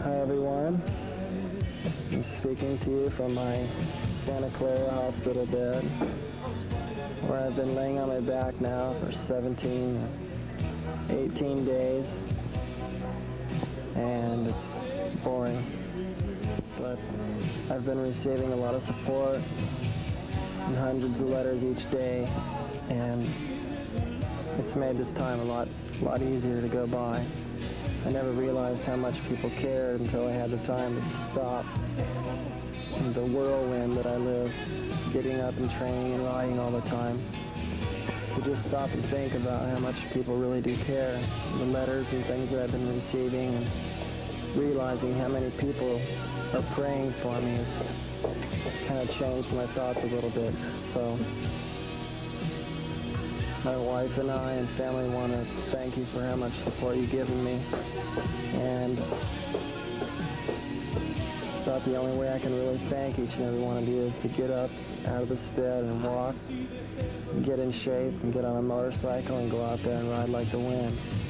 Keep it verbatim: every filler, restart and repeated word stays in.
Hi everyone, I'm speaking to you from my Santa Clara hospital bed, where I've been laying on my back now for seventeen, eighteen days, and it's boring. But I've been receiving a lot of support and hundreds of letters each day, and it's made this time a lot, lot easier to go by. I never realized how much people cared until I had the time to stop. And the whirlwind that I live, getting up and training and riding all the time, to just stop and think about how much people really do care. The letters and things that I've been receiving, and realizing how many people are praying for me has kind of changed my thoughts a little bit. So my wife and I and family want to thank you for how much support you've given me. And about the only way I can really thank each and every one of you is to get up out of this bed and walk, and get in shape, and get on a motorcycle and go out there and ride like the wind.